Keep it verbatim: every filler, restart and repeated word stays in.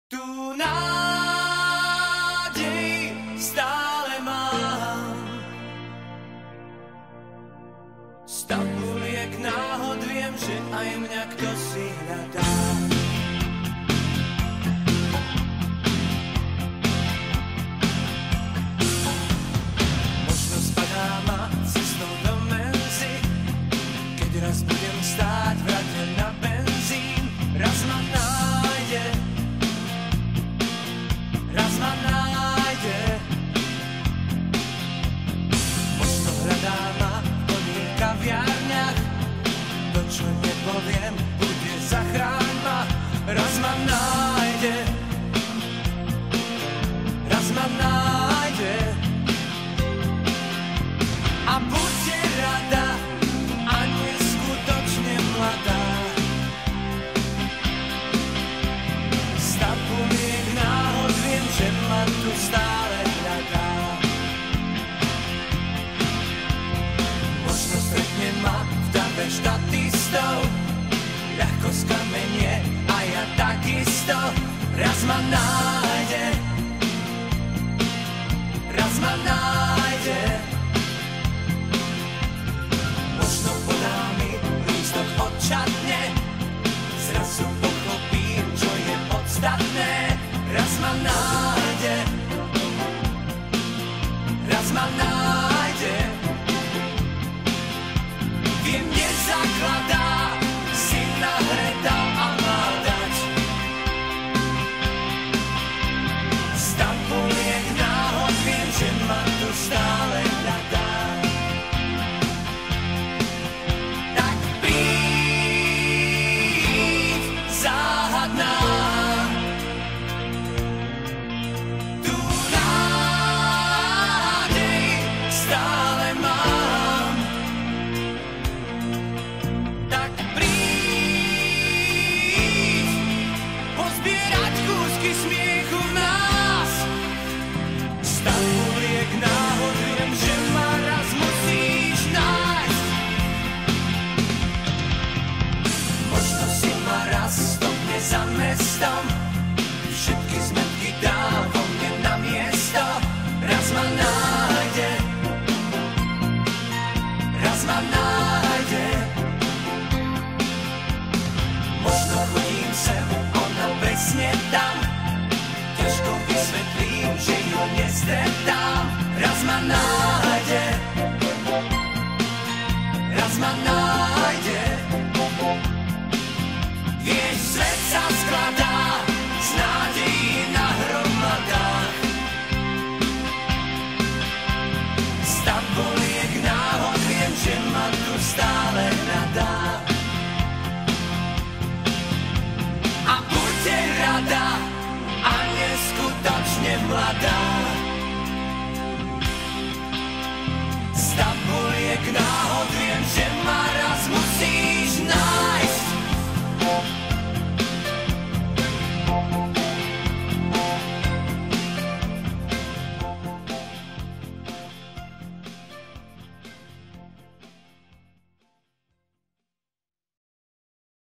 Tu nádej stále mám. Z tabuliek náhod viem, že aj mňa kto si hľadá. Možno spadá ma cestou do menzy, keď raz budem stáť v rade na benzín. Raz ma nájde, raz ma nájde. Možno hľadá ma v plných kaviarniach, to čo nepoviem bude zachráň ma. Raz ma nájde, raz ma nájde. A bude rada a neskutočne mladá. Stapuliek náhod viem, že ma tu stále hľadá. Možno stretne ma v dave štatistov, ľahko skamenie a ja takisto. Raz ma nájde, raz ma nájde. Možno podá mi lístok odčatne, zrazu pochopím, čo je podstatné. Raz ma nájde, raz ma nájde. Viem, kde zakladá, si na hre dal a má dať. Z tabuliek náhod viem, že ma tu stále hľadá. Tak príď, záhadná. Tu nádej stále mám. Tak príď, pozbierať kúsky smiechu v nás. Z tabuliek náhod viem, že ma raz musíš nájsť. Možno si ma raz stopne za mestom, všetky zmetky dá vo mne na miesto. Raz ma nájde, raz ma nájde. Možno chodím sem, ona presne tam, ťažko vysvetlím, že ju nestretám. Raz ma nájde.